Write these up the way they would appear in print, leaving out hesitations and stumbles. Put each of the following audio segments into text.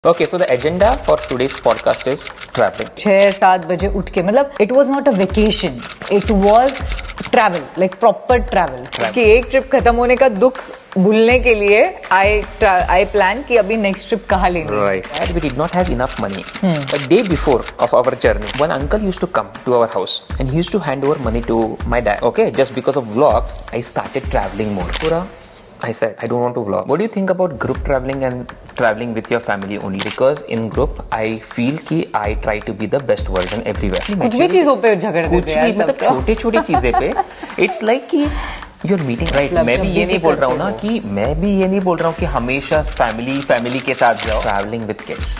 Okay, so the agenda for today's podcast is traveling. 6-7 बजे उठ के मतलब it was not a vacation, it was travel, like proper travel. कि एक trip खत्म होने का दुख भूलने के लिए I plan कि अभी next trip कहाँ लेंगे. Right. We did not have enough money. A day before of our journey, one uncle used to come to our house and he used to hand over money to my dad. Okay, just because of vlogs, I started traveling more. Pura, I said, I don't want to vlog. What do you think about group traveling and traveling with your family only? Because in group, I feel कि I try to be the best version everywhere. कुछ भी चीजों पे झगड़ देते हैं. मतलब छोटे-छोटे चीजें पे, it's like कि you're meeting right. मैं भी ये नहीं बोल रहा हूँ ना कि हमेशा फैमिली के साथ जाओ. Traveling with kids.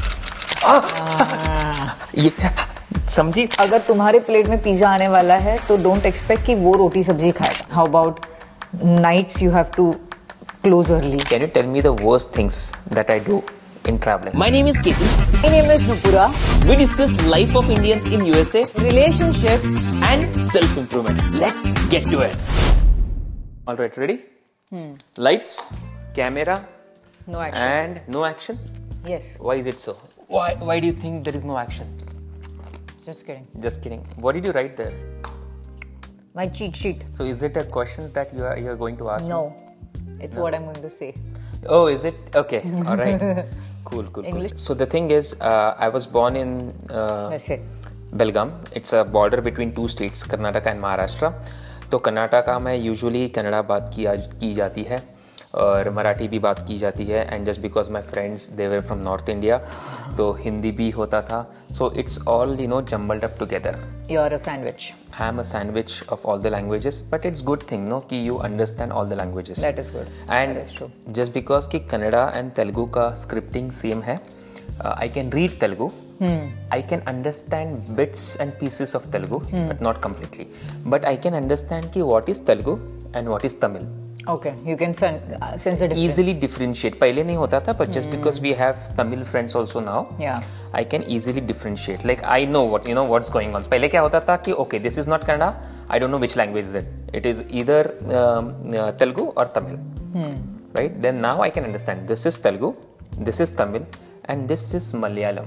समझी? अगर तुम्हारे प्लेट में पिज्जा आने वाला है तो डोंट एक्सपेक्ट कि वो रोटी सब्जी खाएगा. How about nights you have to close early? Can you tell me the worst things that I do in traveling? My name is Ketu. My name is Nupura. We discuss life of Indians in USA Relationships and self-improvement. Let's get to it. All right, ready? Lights, camera, no action. And no action. Yes. Why is it so? Why do you think there is no action? Just kidding. Just kidding. What did you write there? My cheat sheet. So is it the questions that you are going to ask? No. Me? It's what I'm going to say. Oh, is it? Okay. All right. Cool. English? So the thing is, I was born in Belgaum. It's a border between two states, Karnataka and Maharashtra. तो कर्नाटका में usually Kannada बात की जाती है और मराठी भी बात की जाती है. And just because my friends they were from north India तो हिंदी भी होता था. So it's all jumbled up together. You are a sandwich. I am a sandwich of all the languages but it's good thing no कि you understand all the languages. That is good. And just because कि Kannada and Telugu का scripting same है. I can read Telugu. I can understand bits and pieces of Telugu, but not completely. But I can understand ki what is Telugu and what is Tamil. Okay, you can sense the difference. Easily differentiate. पहले नहीं होता था, but just because we have Tamil friends also now, I can easily differentiate. Like I know what's going on. पहले क्या होता था कि okay, this is not Kannada. I don't know which language is that. It is either Telugu or Tamil. Right? Then now I can understand. This is Telugu. This is Tamil. And this is Malayalam.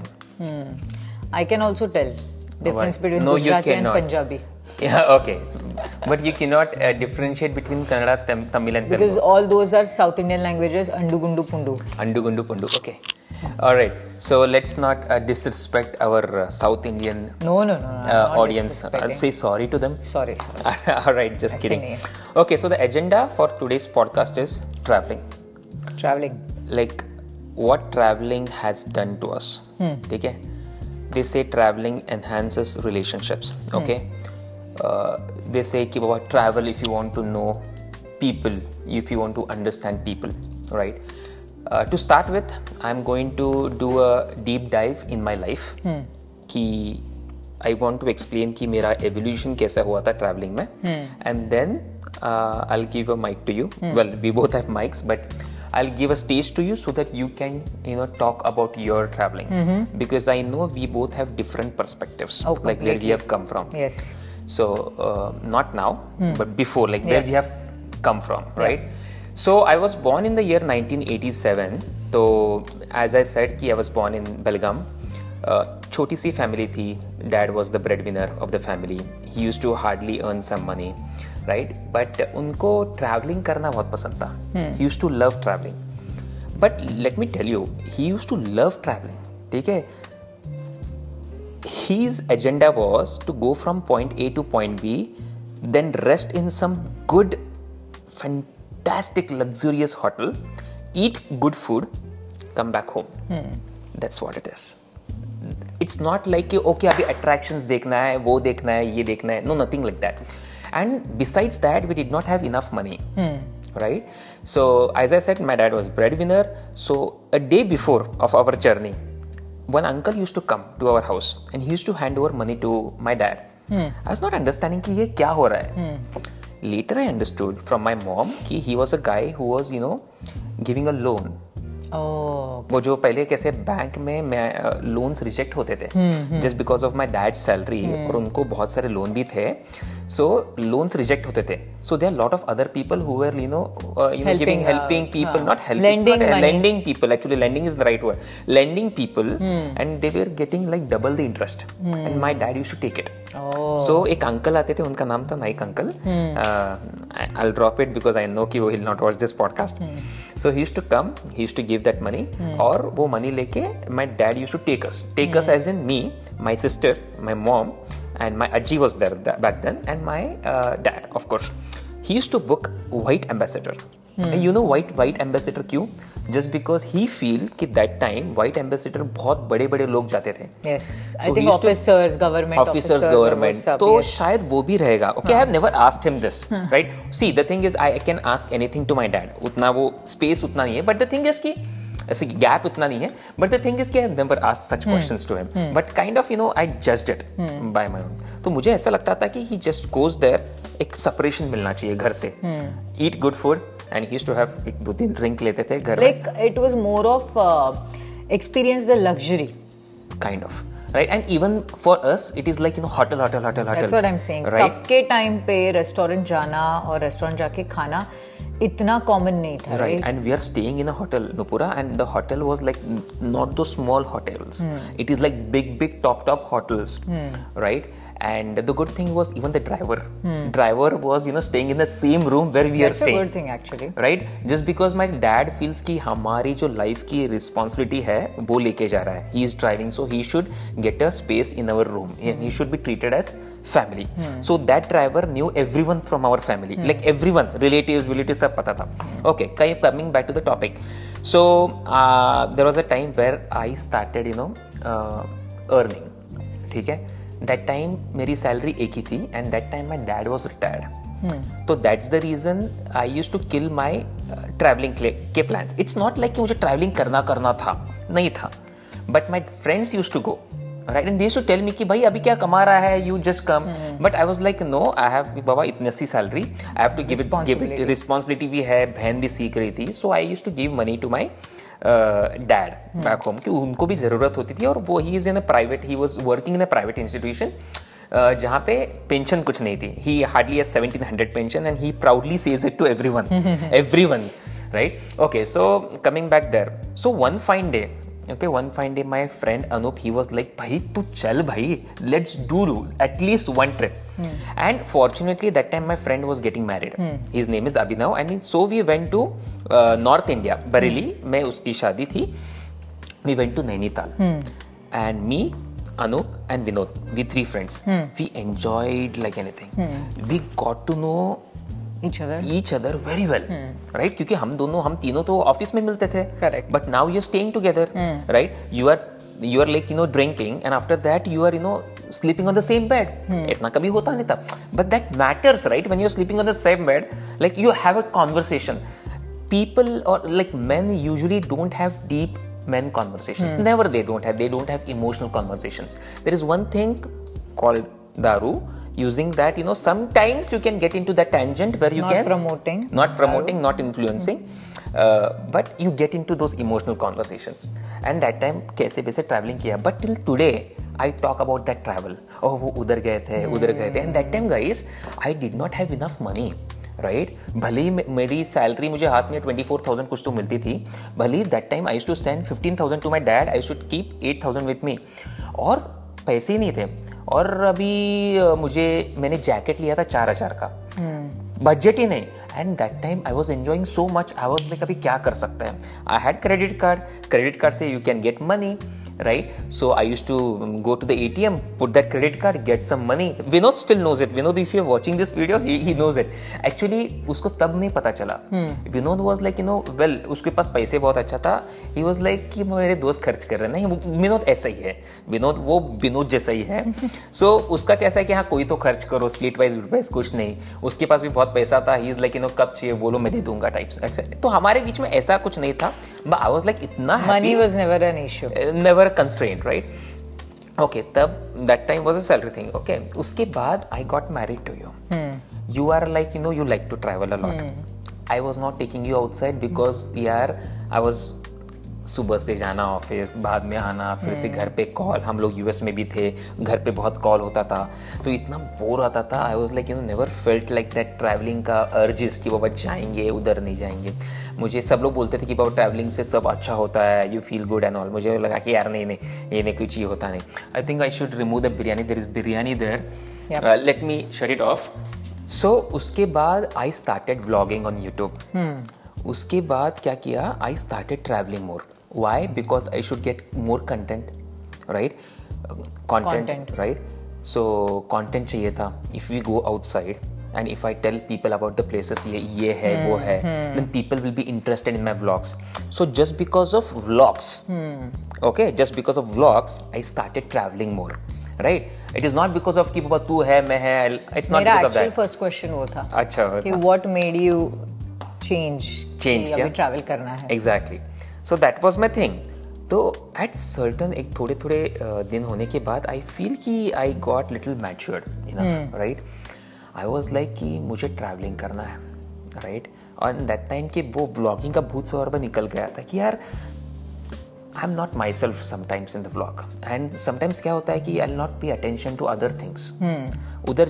I can also tell difference between Gujarati and Punjabi. Yeah, okay. But you cannot differentiate between Kannada, Tamil and Telugu. Because all those are South Indian languages. Andu, gundu, pundu. Andu, gundu, pundu. Okay. All right. So let's not disrespect our South Indian audience. I'll say sorry to them. Sorry. All right. Just kidding. Okay. So the agenda for today's podcast is traveling. Traveling. Like what traveling has done to us. ठीक है? They say traveling enhances relationships. Okay? They say कि बाबा travel if you want to know people, if you want to understand people, right? To start with, I'm going to do a deep dive in my life. कि I want to explain कि मेरा evolution कैसा हुआ था traveling में. And then I'll give a mic to you. Well, we both have mics, but I'll give a stage to you so that you can talk about your traveling. Because I know we both have different perspectives, like where we have come from. Yes. So not now, but before, like where we have come from, right? So I was born in the year 1987. So as I said कि I was born in Belgaum. छोटी सी family थी. Dad was the breadwinner of the family. He used to hardly earn some money. Right? But उनको traveling करना बहुत पसंद था. He used to love traveling. But let me tell you, he used to love traveling. ठीक है? His agenda was to go from point A to point B, then rest in some good, fantastic, luxurious hotel, eat good food, come back home. That's what it is. It's not like कि okay अभी attractions देखना है, वो देखना है, ये देखना है. No, nothing like that. And besides that, we did not have enough money, right? So, as I said, my dad was breadwinner. So, a day before of our journey, one uncle used to come to our house and he used to hand over money to my dad. I was not understanding कि ये क्या हो रहा है. Later, I understood from my mom कि he was a guy who was, giving a loan. वो जो पहले कैसे बैंक में लोन्स रिजेक्ट होते थे just because of my dad salary और उनको बहुत सारे लोन भी थे. So loans reject होते थे. So there are a lot of other people who were helping people, not helping, lending money. lending people. Actually, lending is the right word. Lending people, and they were getting like double the interest. And my dad used to take it. So एक uncle आते थे, उनका नाम था Naik uncle. I'll drop it because I know कि वो will not watch this podcast. So he used to come, he used to give that money, और वो money लेके my dad used to take us as in me, my sister, my mom, and my Ajji was there back then, and my dad, of course. He used to book White Ambassador. And you know White Ambassador क्यों? Just because he feel कि that time White Ambassador बहुत बड़े लोग जाते थे. Yes, So I think he used to- officers, government. तो yes. शायद वो भी रहेगा. Okay, I have never asked him this, right? See, the thing is, I can ask anything to my dad. उतना वो space उतना नहीं है. But the thing is कि ऐसे गैप उतना नहीं है. But the thing is कि I have never asked such questions to him. But kind of, I judged it by my own. तो मुझे ऐसा लगता था कि he just goes there. एक separation मिलना चाहिए घर से. Eat good food, and he used to have एक 2-3 drink लेते थे घर में. Like it was more of experience the luxury. Kind of. Right? And even for us, it is like, hotel. That's what I'm saying. Right? तब के time पे restaurant जाना और restaurant जाके खाना इतना common नहीं था. Right, and we are staying in a hotel, Nupura, and the hotel was like not those small hotels. It is like big top hotels, right? And the good thing was even the driver was staying in the same room where we are That's a staying. good thing actually. Right? Just because my dad feels कि हमारी जो life की responsibility है वो लेके जा रहा है. He is driving, so he should get a space in our room. He should be treated as family. So that driver knew everyone from our family, like everyone, relatives सब पता था. Okay, coming back to the topic. So there was a time where I started, earning. ठीक है? That time मेरी salary एक ही थी, and that time my dad was retired. तो that's the reason I used to kill my traveling के plans. It's not like कि मुझे traveling करना था, नहीं था. But my friends used to go, right? And they used to tell me कि भाई अभी क्या कमा रहा है, you just come. But I was like no, I have बाबा इतनी सी salary, I have to give it responsibility भी है, बहन भी सीख रही थी. So I used to give money to my dad back home कि उनको भी ज़रूरत होती थी. और वो he was working in a private institution जहाँ पे पेंशन कुछ नहीं थी. He hardly has 1700 pension, and he proudly says it to everyone. Right? Okay, so coming back there. So one fine day, my friend Anup, he was like, भाई तू चल भाई, let's do at least one trip. And fortunately that time my friend was getting married. His name is Abhinav, and so we went to North India, Bareilly में उसकी शादी थी. We went to Nainital, and me, Anup and Vinod, we 3 friends, we enjoyed like anything. We got to know each other very well, right? क्योंकि हम तीनों तो office में मिलते थे. Correct. But now you're staying together, right? You are like drinking, and after that you are sleeping on the same bed. इतना कभी होता नहीं था. But that matters, right? When you're sleeping on the same bed, like you have a conversation. People or like men usually don't have deep men conversations. Never they don't have emotional conversations. There is one thing called daru. Using that, sometimes you can get into that tangent where you not promoting, not influencing, but you get into those emotional conversations. And that time, कैसे वैसे traveling किया. But till today, I talk about that travel. Oh, वो उधर गए थे. And that time, guys, I did not have enough money. Right? भले ही मेरी salary मुझे हाथ में 24,000 कुछ तो मिलती थी. भले ही that time I used to send 15,000 to my dad. I should keep 8,000 with me. और पैसे ही नहीं थे. और अभी मैंने जैकेट लिया था 4,000 का. बजट ही नहीं. And that time I was enjoying so much. I was like अभी क्या कर सकते हैं. I had credit card से you can get money, right? So I used to go to the ATM, put that credit card, get some money. Vinod still knows it. Vinod, if you're watching this video, he knows it. Actually उसको तब नहीं पता चला. Vinod was like, well, उसके पास पैसे बहुत अच्छा था. He was like कि मेरे दोस्त खर्च कर रहे हैं. नहीं, विनोद ऐसा ही है. विनोद जैसा ही है. So उसका कैसा है कि हाँ कोई तो खर्च करो, स्प्लिट वाइज कुछ नहीं. उसके पास भी बहुत पैसा था. He is like, कब चाहिए बोलो मैं दे दूंगा टाइप्स. तो हमारे बीच में ऐसा कुछ नहीं था. But I was like इतना happy. Money was never an issue. Never a constraint, right? Okay, तब that time was a salary thing. Okay, उसके बाद I got married to you. You are like, you like to travel a lot. I was not taking you outside because I was सुबह से जाना office, बाद में आना, फिर से घर पे कॉल, हम लोग यूएस में भी थे, घर पे बहुत कॉल होता था, तो इतना बोर आता था. I was like never felt like that travelling का अर्जेस कि बाबा जाएंगे उधर नहीं जाएंगे. मुझे सब लोग बोलते थे कि बाबा ट्रैवलिंग से सब अच्छा होता है, you feel good and all. मुझे लगा कि यार नहीं ये नहीं कुछ ही होता नहीं. I think I should remove the biryani. There is biryani there. Let me shut it off. So उसके बाद I started vlogging on YouTube. उसके बाद क्या किया, I started travelling more. Why? Because I should get more content, right? Content, right? So content चाहिए था. If we go outside and if I tell people about the places ये है वो है, then people will be interested in my vlogs. So just because of vlogs, okay, just because of vlogs, I started traveling more, right? It is not because of कि बाबा तू है मैं है. It's not because of that. मेरा first question वो था. अच्छा. कि what made you change क्या? अभी travel करना है. Exactly. So that was my thing. तो at certain एक थोड़े दिन होने के बाद I feel कि I got little matured enough, right? I was like कि मुझे ट्रैवलिंग करना है, राइट? और दैट टाइम कि वो व्लॉगिंग का भूत सवार पर निकल गया था कि यार I am not myself sometimes in the vlog. And sometimes क्या होता है कि I will not pay attention to other things. उधर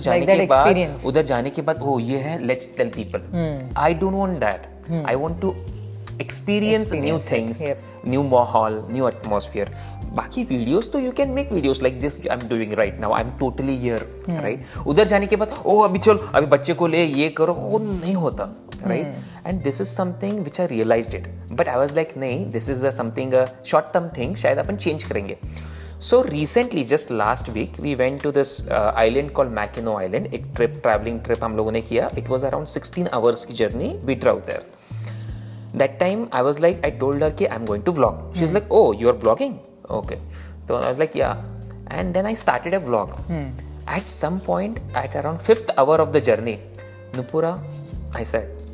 जाने के बाद ओ ये है, let's tell people. I don't want that. I want to experience new things, new माहौल, new atmosphere. बाकी वीडियोस तो you can make videos like this I am doing right now. I am totally here, right? उधर जाने के बाद ओ अभी चल, अभी बच्चे को ले, ये करो, वो नहीं होता, right? And this is something which I realized it. But I was like नहीं, this is something short term thing, शायद अपन चेंज करेंगे. So recently, just last week, we went to this island called Mackinac Island. एक traveling trip हम लोगों ने किया. It was around 16 hours की journey. We drove there. That time I was like, I told her कि I'm going to vlog. She was like, oh, you're vlogging? Okay. So I was like, yeah. And then I started a vlog. At some point, at around 5th hour of the journey, Nupura, I said,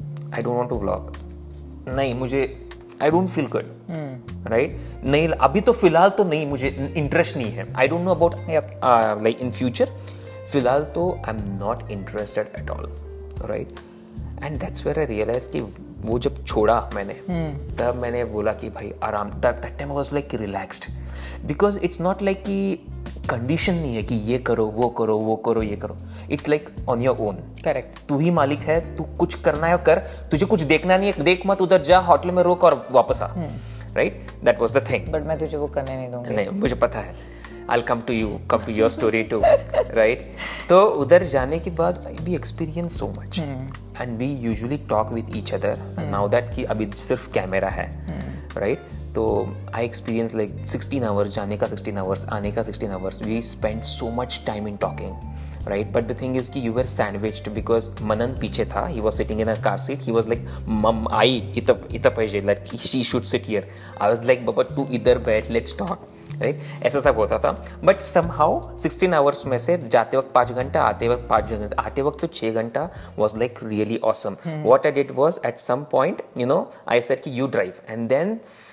I don't want to vlog. नहीं, मुझे I don't feel good. Right? नहीं, अभी तो फिलहाल तो नहीं, मुझे interest नहीं है. I don't know about like in future. फिलहाल तो I'm not interested at all. Right? And that's where I realized कि वो जब छोड़ा मैंने, तब मैंने बोला कि भाई आराम. that time I was like relaxed because it's not like कि कंडीशन नहीं है कि ये करो वो करो वो करो ये करो. It's like on your own. Correct. तू ही मालिक है, तू कुछ करना है कर, तुझे कुछ देखना नहीं है, देख मत, उधर जा होटल में रोक और वापस आ. Right? That was the thing. But मैं तुझे वो करने नहीं दूंगा. नहीं, मुझे पता है. I'll come to your story too, right? तो उधर जाने के बाद we experience so much, and we usually talk with each other. Now that कि अभी सिर्फ कैमरा है, right? तो I experienced like 16 hours, जाने का 16 hours, आने का 16 hours. We spent so much time in talking, right? But the thing is कि you were sandwiched because Manan पीछे था. He was sitting in a car seat. He was like, "Mom, इतना पाहिजे, like she should sit here." I was like, "Baba, तू इधर बैठ, let's talk." Right? ऐसा सब होता था. बट समहाउ 16 आवर्स में से जाते वक्त 5 घंटा, आते वक्त 5 घंटा, आते वक्त तो 6 घंटा was like really awesome. What I did was at some point I said कि you drive, and then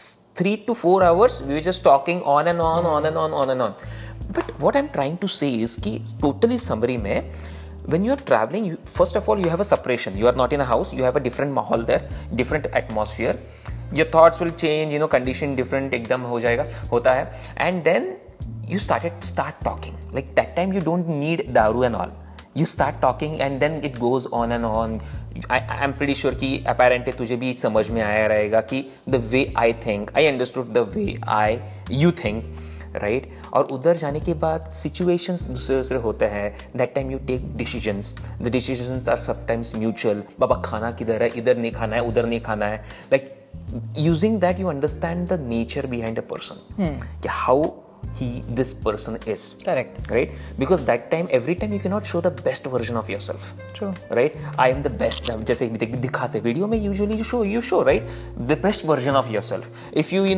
3 to 4 hours we were just talking on and on. But what I'm trying to say is कि totally summary में, when you are traveling, first of all you have a separation. You are not in a house, you have a different माहौल there, different atmosphere. Your thoughts will change, condition different एकदम हो जाएगा, होता है. And then you start talking. Like that time you don't need daru and all. You start talking and then it goes on and on. I'm pretty sure कि apparently तुझे भी समझ में आया रहेगा कि the way I think, I understood the way you think. Right? और उधर जाने के बाद सिचुएशंस दूसरे होते हैं. That time you take decisions. The decisions are sometimes mutual. बाबा खाना किधर है, इधर नहीं खाना है, उधर नहीं खाना है. Like using that you understand the nature behind a person, कि how this person is. Correct. Right? Because that time, every time you cannot show the best version of yourself. True. Right? I am the best. जैसे दिखाते video में usually you show right the best version of yourself. If you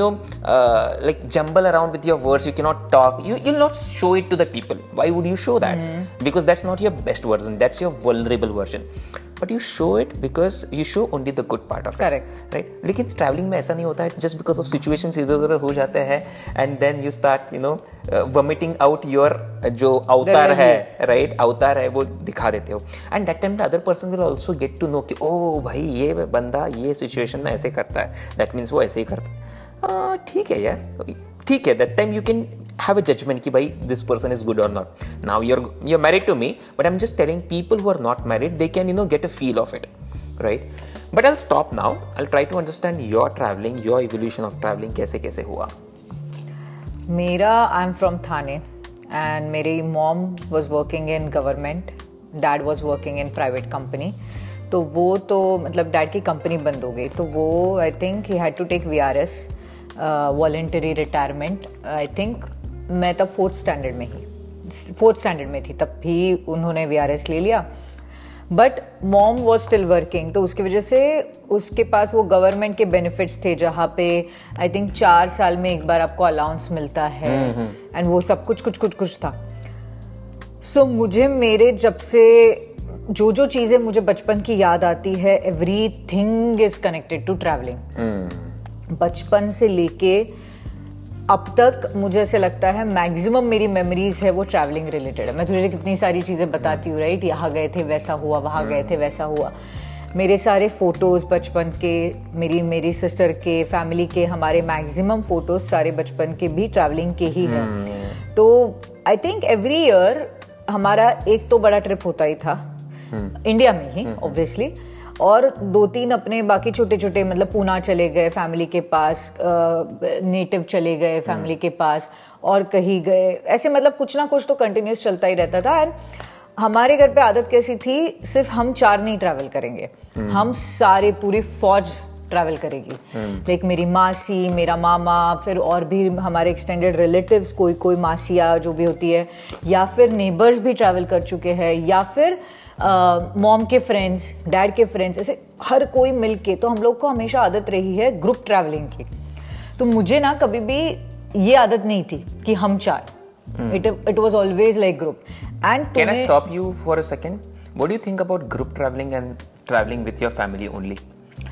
like jumble around with your words, you cannot talk. You'll not show it to the people. Why would you show that? Because that's not your best version. That's your vulnerable version. But you show it because you show only the good part of it. Correct. Right? लेकिन traveling में ऐसा नहीं होता है. Just because of situations इधर-उधर हो जाते हैं, and then you start vomiting out your जो अवतार है, right? अवतार है वो दिखा देते हो. And that time the other person will also get to know कि oh भाई ये बंदा ये situation में ऐसे करता है. That means वो ऐसे ही करता है. ठीक है यार, ठीक है, that time you can have a judgment कि भाई this person is good or not. Now you're married to me, but I'm just telling people who are not married, they can get a feel of it, right? But I'll stop now. I'll try to understand your traveling, your evolution of traveling, कैसे हुआ. मेरा I'm from Thane and मेरी mom was working in government, dad was working in private company. तो वो तो मतलब dad की company बंद हो गई, तो वो I think he had to take VRS, voluntary retirement. I think मैं तब 4th स्टैंडर्ड में थी, तब भी उन्होंने VRS ले लिया. But mom was still working, तो उसकी वजह से उसके पास वो गवर्नमेंट के बेनिफिट्स थे जहाँ पे आई थिंक 4 साल में एक बार आपको अलाउंस मिलता है एंड वो सब कुछ था. सो मुझे मेरे जब से जो चीज़ें मुझे बचपन की याद आती है, everything is connected to travelling. बचपन से लेके अब तक मुझे ऐसे लगता है मैक्सिमम मेरी मेमोरीज है वो ट्रैवलिंग रिलेटेड है. मैं तुझे कितनी सारी चीज़ें बताती हूँ, राइट, यहाँ गए थे वैसा हुआ, वहाँ गए थे वैसा हुआ. मेरे सारे फोटोज़ बचपन के, मेरी सिस्टर के, फैमिली के, हमारे मैक्सिमम फोटोज़ सारे बचपन के भी ट्रैवलिंग के ही हैं. तो आई थिंक एवरी ईयर हमारा एक तो बड़ा ट्रिप होता ही था इंडिया में ही ऑब्वियसली, और 2-3 अपने बाकी छोटे मतलब पूना चले गए फैमिली के पास, नेटिव चले गए फैमिली के पास, और कहीं गए, ऐसे मतलब कुछ ना कुछ तो कंटिन्यूस चलता ही रहता था. एंड हमारे घर पे आदत कैसी थी, सिर्फ हम 4 नहीं ट्रैवल करेंगे, हम सारे पूरी फौज ट्रैवल करेगी. लाइक मेरी मासी, मेरा मामा, फिर और भी हमारे एक्सटेंडेड रिलेटिव्स, कोई मासिया जो भी होती है, या फिर नेबर्स भी ट्रैवल कर चुके हैं, या फिर मॉम के फ्रेंड्स, डैड के फ्रेंड्स, ऐसे हर कोई मिलके. तो हम लोग को हमेशा आदत रही है ग्रुप ट्रैवलिंग की. तो मुझे ना कभी भी ये आदत नहीं थी कि हम 4. It was always like group. And can I stop you for a second? What do you think about group traveling and traveling with your family only?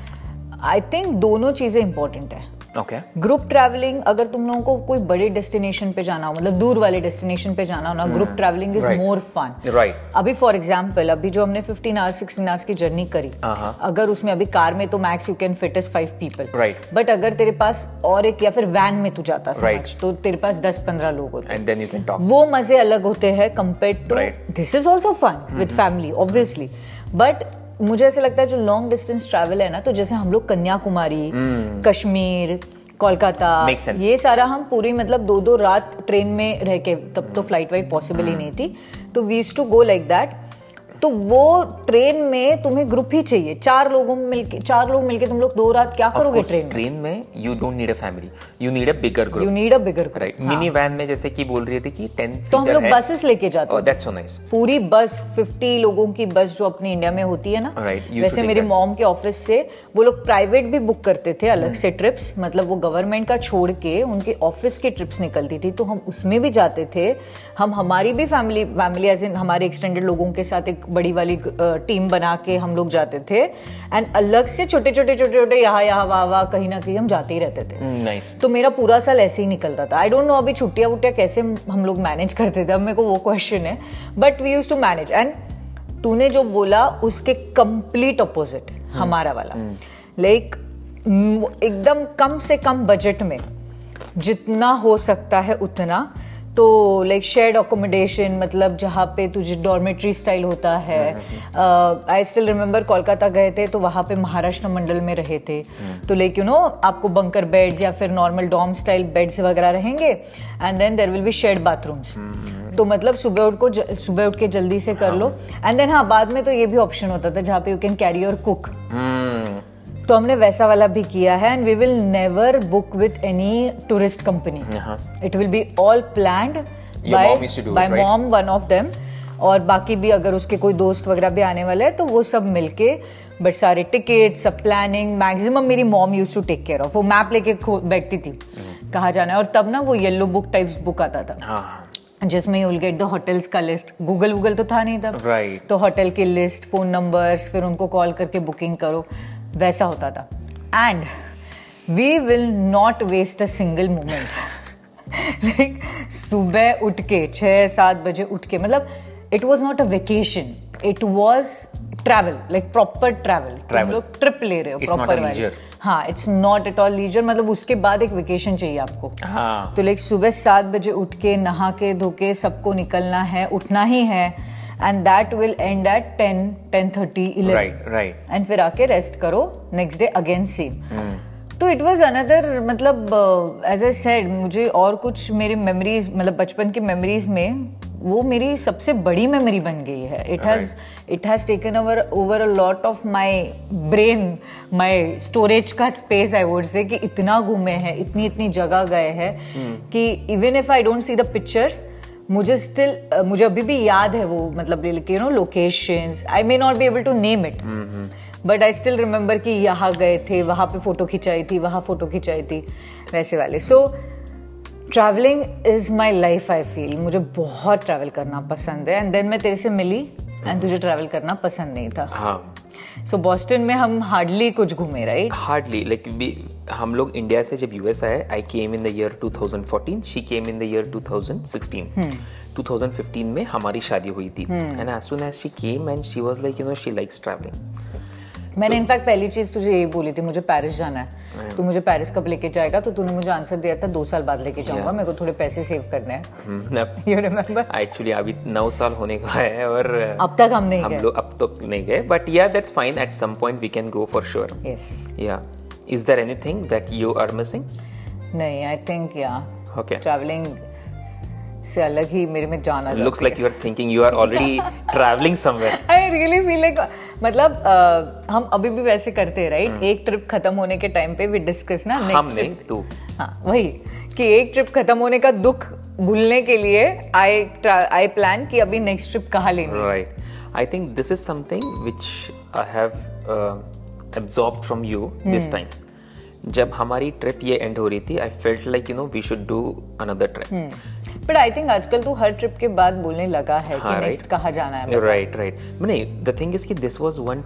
I think दोनों चीजें इंपॉर्टेंट है. Okay. ग्रुप ट्रैवलिंग, अगर तुम लोगों को कोई बड़े destination पे जाना हो, मतलब दूर वाले डेस्टिनेशन पे जाना हो ना, group travelling is more fun. Right. अभी फॉर एग्जांपल, अभी जो हमने 15 आवर्स 16 आवर्स की जर्नी करी, अगर उसमें अभी कार में तो max you can fit is 5 people. Right. But अगर तेरे पास और एक, या फिर वैन में तू जाता right. तो तेरे पास 10-15 लोग होते हैं. And then you can talk. वो मजे अलग होते हैं compared to Right. This is also fun with family obviously. But मुझे ऐसा लगता है जो लॉन्ग डिस्टेंस ट्रैवल है ना, तो जैसे हम लोग कन्याकुमारी, कश्मीर, कोलकाता, ये सारा हम पूरी मतलब 2-2 रात ट्रेन में रह के, तब तो फ्लाइट वाइट पॉसिबल ही नहीं थी, तो we used to go like that. तो वो ट्रेन में तुम्हें ग्रुप ही चाहिए, 4 लोग मिलके तुम लोग 2 रात क्या करोगे ट्रेन में. You don't need a family, you need a bigger group. Right. Mini van में जैसे कि बोल रही थी कि 10 सीटर है, तो हम लोग बसेस लेके जाते हैं. That's so nice. पूरी बस 50 लोगों की बस जो अपनी इंडिया में होती है ना, वैसे मेरी मॉम के ऑफिस से वो लोग प्राइवेट भी बुक करते थे अलग से ट्रिप्स, मतलब वो गवर्नमेंट का छोड़ के उनके ऑफिस की ट्रिप्स निकलती थी, तो हम उसमें भी जाते थे. हम हमारी भी फैमिली एज इन हमारे एक्सटेंडेड लोगों के साथ एक बड़ी वाली टीम बना के हम लोग जाते थे. एंड अलग से छोटे यहाँ वहाँ कहीं ना कहीं हम जाते ही रहते थे. nice. तो मेरा पूरा साल ऐसे ही निकलता था. आई डोंट नो अभी छुट्टियां वुट्टियां कैसे हम लोग मैनेज करते थे, अब मेरे को वो क्वेश्चन है, but we used to manage. And तूने जो बोला उसके कंप्लीट अपोजिट हमारा वाला, लाइक एकदम कम से कम बजट में जितना हो सकता है उतना. तो लाइक शेयर्ड अकोमोडेशन, मतलब जहाँ पे तुझे डॉर्मेट्री स्टाइल होता है. आई स्टिल रिमेम्बर कोलकाता गए थे तो वहाँ पे महाराष्ट्र मंडल में रहे थे. तो लाइक आपको बंकर बेड्स या फिर नॉर्मल डॉर्म स्टाइल बेड्स वगैरह रहेंगे, and then there will be shared bathrooms. तो मतलब सुबह उठ के जल्दी से कर लो. एंड देन बाद में तो ये भी ऑप्शन होता था जहाँ पे you can carry your cook. तो हमने वैसा वाला भी किया है. And we will never book with any tourist company. It will be all planned by mom, one of them. और बाकी भी अगर उसके कोई दोस्त वगैरह भी आने वाले हैं तो वो सब मिलके, बट सारे टिकट सब प्लानिंग मैक्सिमम मेरी mom used to take care of. वो मैप लेके बैठती थी कहाँ जाना है. और तब ना वो येलो बुक टाइप्स बुक आता था जिसमें you will get the hotels का लिस्ट. गूगल तो था नहीं तब, तो होटल की लिस्ट, फोन नंबर्स, फिर उनको कॉल करके बुकिंग करो, वैसा होता था. And we will not waste a single moment. Like सुबह उठ के 6-7 बजे उठ के, मतलब it was not a vacation, it was travel, like proper travel, हम लोग ट्रिप ले रहे हो प्रॉपर वाली। हाँ, it's not at all leisure, मतलब उसके बाद एक वेकेशन चाहिए आपको। हाँ. तो लाइक सुबह 7 बजे उठ के नहा के धो के सबको निकलना है, उठना ही है, and that will end at 10:30, 11, right, and फिर आके रेस्ट करो, नेक्स्ट डे अगेन सेम। तो इट वाज अनदर, मतलब एज आई सेड, मुझे और कुछ मेरी मेमोरीज, मतलब बचपन की मेमोरीज में वो मेरी सबसे बड़ी मेमोरी बन गई है। It has taken over a lot of my brain, my storage का स्पेस, आई वुड से, कि इतना घूमे हैं, इतनी जगह गए हैं कि even if I don't see the pictures, मुझे अभी भी याद है वो, मतलब you know locations, I may not be able to name it, but I still remember कि यहाँ गए थे, वहां पे फोटो खिंचाई थी, वहां फोटो खिंचाई थी, वैसे वाले। So travelling is my life, I feel. मुझे बहुत ट्रैवल करना पसंद है, एंड देन मैं तेरे से मिली एंड तुझे ट्रैवल करना पसंद नहीं था। हाँ. सो बॉस्टन में हम हार्डली कुछ घूमे, राइट? हार्डली, लाइक हम लोग इंडिया से जब यूएस आए, I came in the year 2014, she came in the year 2016. 2015 में हमारी शादी हुई थी, and as soon as she came and she was like, you know, she likes travelling. मैंने इनफैक्ट पहली चीज तुझे यही बोली थी, मुझे पेरिस जाना है, तू मुझे पेरिस कब लेके जाएगा? तो तूने मुझे आंसर दिया था 2 साल बाद लेके जाऊंगा, मेरे को थोड़े पैसे सेव करने हैं। You remember? एक्चुअली अभी 9 साल होने का है, और अब तक हम नहीं गए। हम लोग अब तक नहीं गए, but yeah that's fine, at some point we can go for sure. Yes. Yeah, is there anything that you are missing? नहीं, I think yeah okay, travelling से अलग ही मेरे में जाना जाता है। Looks like you are thinking you are already travelling somewhere. I really feel like, मतलब हम अभी भी वैसे करते हैं, राइट? एक ट्रिप खत्म होने के टाइम पे वी डिस्कस ना नेक्स्ट हम नहीं, तू। हाँ, वही कि एक ट्रिप खत्म होने का दुख भूलने के लिए आई प्लान कि अभी नेक्स्ट ट्रिप कहाँ लेनी है। Right, I think this is something which I have absorbed from you this time. जब हमारी ट्रिप ये एंड हो रही थी, I felt like, you know, we should do another trip. But I think आजकल तो हर ट्रिप के बाद बोलने लगा है कि नेक्स्ट कहाँ जाना है। राइट, नहीं, द थिंग इज कि this was one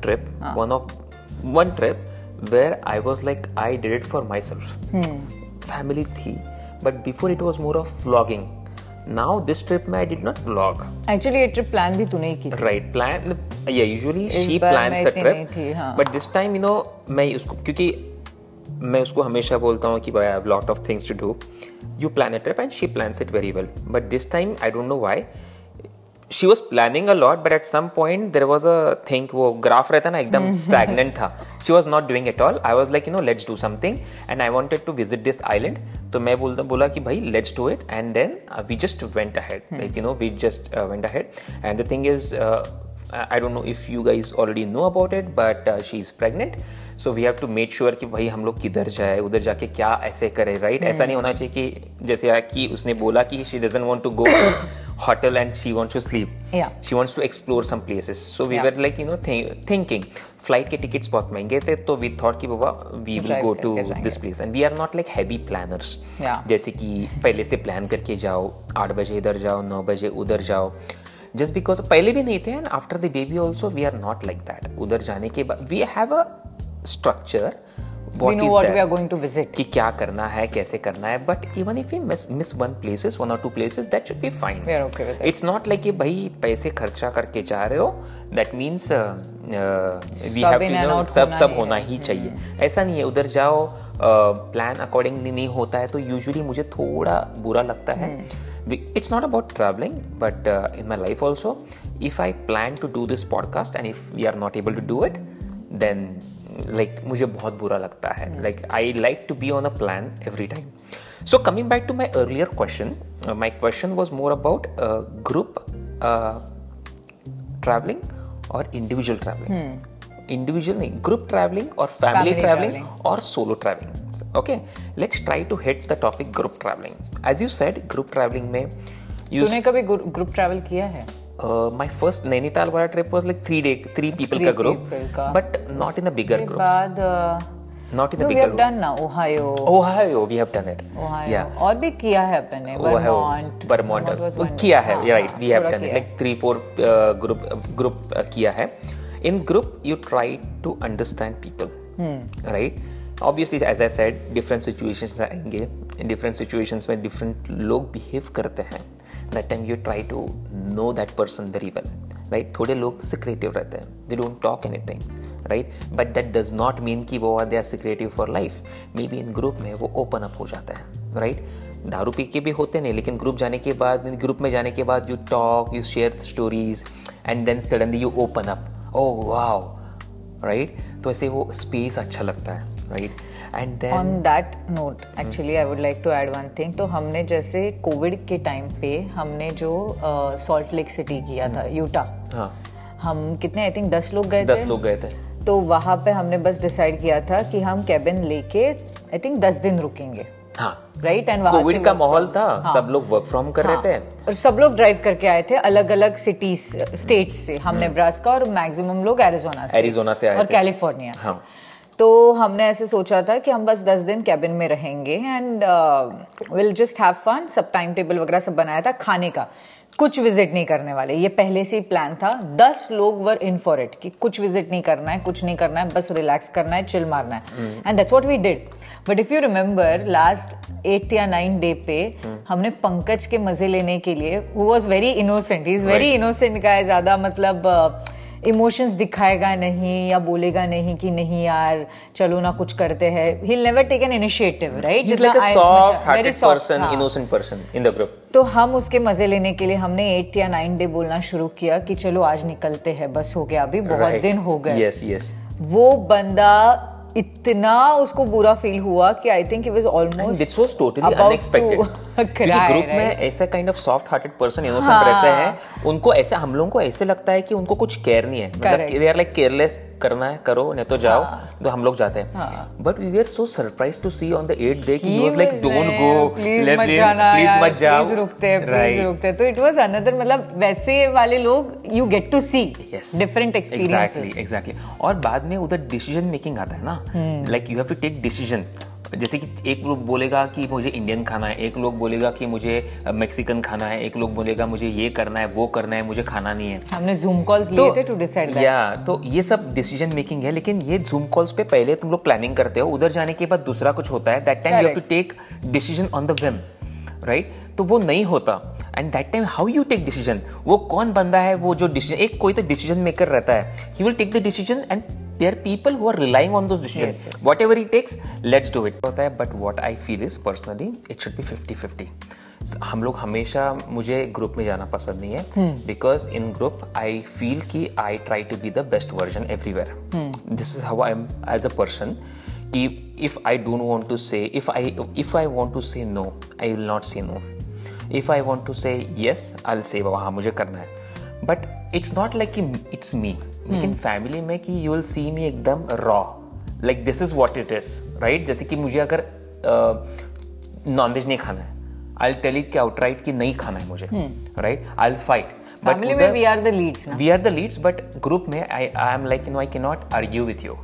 trip where I was like, I did it for myself. Family थी, but before it was more of vlogging. Now this trip में I did not vlog. Actually ये trip plan भी तूने ही की। Right, plan, yeah usually she plans the trip, but this time, you know, मैं उसको, क्योंकि मैं उसको हमेशा बोलता हूँ कि भाई I have lot of things to do, you plan a trip and she plans it very well, but this time I don't know why she was planning a lot, but at some point there was a thing, वो graph रहता ना एकदम stagnant था, she was not doing it all. I was like, you know, let's do something, and I wanted to visit this island. तो मैं बोला कि भाई let's do it, and then we just went ahead, like, you know, we just went ahead, and the thing is, I don't know if you guys already know about it, but she is pregnant, so we have to make sure कि भाई हम लोग किधर जाए, उधर जाके क्या ऐसे करे, right? ऐसा नहीं होना चाहिए कि जैसे कि उसने बोला कि she doesn't want to go hotel and she wants to sleep. Yeah. She wants to explore some places. So we were like, you know, thinking. Flight के tickets बहुत महंगे थे, तो we thought कि बाबा we will go to this place, and we are not like heavy planners. Yeah. जैसे कि पहले से प्लान करके जाओ, 8 बजे इधर जाओ, 9 बजे उधर जाओ, just because पहले भी नहीं थे, and after the baby also we are not like that. उधर जाने के बाद we have a structure, we know what we are going to visit, कि क्या करना है, कैसे करना है, but even if we miss one or two places, that should be fine. We are okay with it. It's not like कि भाई पैसे खर्चा करके जा रहे हो, that means we have to, you know, सब होना ही चाहिए, ऐसा नहीं है। उधर जाओ, प्लान अकॉर्डिंगली नहीं होता है, तो यूजुअली मुझे थोड़ा बुरा लगता है। It's not about traveling, but in my life also, if I plan to do this podcast and if we are not able to do it, then like मुझे बहुत बुरा लगता है। Like I like to be on a plan every time. So coming back to my earlier question, my question was more about group traveling or individual traveling. Individual नहीं, group traveling or family traveling or solo traveling. Okay, let's try to hit the topic group traveling. As you said, group traveling में तूने कभी group travel किया है? My first Nainital वाला trip was like 3 people का group, but not in a bigger groups. Not in a bigger group. We have done now Ohio, we have done it. Ohio. Yeah. और भी किया है अपने Vermont किया है, right? We have done it like 3-4 group किया है. In group, you try to understand people, right? Obviously, as I said, different situations आएंगे. In different situations में different लोग behave करते हैं. That time you try to know that person very well. Right. थोड़े लोग secretive रहते हैं, they don't talk anything, right. But that does not mean कि वो they are secretive for life. Maybe in group में वो open up हो जाता है, राइट. दारू पी के भी होते नहीं, लेकिन ग्रुप में जाने के बाद you talk, you share stories and then suddenly you open up. Oh wow, right. तो ऐसे वो स्पेस अच्छा लगता है, right. And then on that note actually I would like to add one thing. तो हमने जैसे कोविड के टाइम पे हमने जो सॉल्ट लेक सिटी किया था, यूटा. हाँ, हम कितने, आई थिंक 10 लोग गए थे. 10 लोग गए थे. तो वहां पे हमने बस डिसाइड किया था कि हम कैबिन लेके आई थिंक 10 दिन रुकेंगे. हाँ, राइट. एंड कोविड का माहौल था. हाँ, सब लोग वर्क फ्रॉम कर रहे थे और सब लोग ड्राइव करके आए थे अलग अलग सिटीज स्टेट्स से. हम नेब्रास्का और मैक्सिमम लोग एरिजोना से आए और थे, कैलिफोर्निया से. हाँ. तो हमने ऐसे सोचा था कि हम बस 10 दिन कैबिन में रहेंगे and will just have fun. सब टाइम टेबल वगैरह सब बनाया था. खाने का कुछ विजिट नहीं करने वाले, ये पहले से ही प्लान था. 10 लोग वर इन फॉर इट कि कुछ विजिट नहीं करना है, कुछ नहीं करना है, बस रिलैक्स करना है, चिल मारना है. And that's what we did. But if you remember last 8 या 9 डे पे हमने पंकज के मजे लेने के लिए, who was very innocent, he is very innocent guy, ज्यादा मतलब इमोशंस दिखाएगा नहीं या बोलेगा नहीं कि नहीं यार चलो ना कुछ करते हैं. He will never take an initiative, right. He's like a soft-hearted person, innocent person in the group. तो हम उसके मजे लेने के लिए हमने 8 या 9 डे बोलना शुरू किया कि चलो आज निकलते हैं, बस हो गया, अभी बहुत दिन हो गए. Yes, yes. वो बंदा इतना उसको बुरा फील हुआ कि I think it was almost, this was totally unexpected. क्योंकि ग्रुप में ऐसा kind of soft hearted person innocent रहते हैं, उनको ऐसे, हम लोगों को ऐसे लगता है कि उनको कुछ केयर नहीं है, मतलब वी आर लाइक केयरलेस, करना है करो, नहीं तो जाओ. तो हम लोग जाते हैं. But we were so surprised to see on the 8th day कि he was like don't go, please मत जाना, प्लीज मत जाओ, प्लीज रुकते. तो इट वाज अनदर, मतलब वैसे वाले लोग you get to see different experiences. Exactly. और बाद में उधर डिसीजन मेकिंग आता है ना, like you have to take decision. जैसे कि एक लोग बोलेगा कि मुझे इंडियन खाना है, एक लोग बोलेगा कि मुझे मैक्सिकन खाना है, एक लोग बोलेगा मुझे ये करना है, वो करना है, मुझे खाना नहीं है. हमने जूम कॉल्स लिए थे टू डिसाइड दैट. या तो ये सब डिसीजन मेकिंग है. लेकिन ये जूम कॉल्स पे पहले तुम लोग प्लानिंग करते हो, उधर जाने के बाद दूसरा कुछ होता है. That time you have to take decision on the whim, right. तो वो नहीं होता. And that time how you take decision, वो कौन बंदा है वो जो डिसीजन, एक कोई तो डिसीजन मेकर रहता है, he will take the decision and there are people who are relying on those decisions. Yes. Whatever it takes, let's do it. होता है. But what I feel is personally it should be 50-50. हम लोग हमेशा, मुझे group में जाना पसंद नहीं है, because in group I feel कि I try to be the best version everywhere. This is how I am as a person. कि if I don't want to say, if I want to say no, I will not say no. If I want to say yes, I'll say हाँ मुझे करना है. But it's not like it's me. लेकिन family में कि you will see me एकदम raw, like this is what it is, right. जैसे कि मुझे अगर नॉनवेज नहीं खाना है, आई विल टेल इट कि आउटराइट कि नहीं खाना है मुझे, right. I will fight. Family में वी आर द लीड्स ना, we are the leads. But group में I am like I can not argue with you.